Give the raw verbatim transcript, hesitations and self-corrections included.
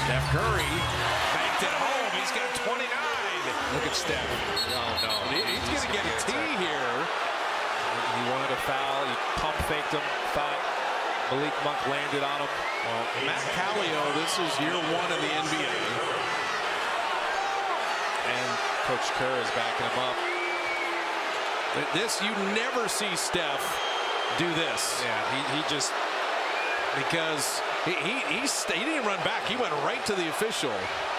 Steph Curry banked it home. He's got twenty-nine. Look at Steph. Oh, no. He, he's going to get a T here. He wanted a foul. He pump faked him. Thought Malik Monk landed on him. Well, Matt Callio, this is year one in the N B A. And Coach Kerr is backing him up. This, you never see Steph do this. Yeah, he, he just... Because he, he, he, he didn't run back. He went right to the official.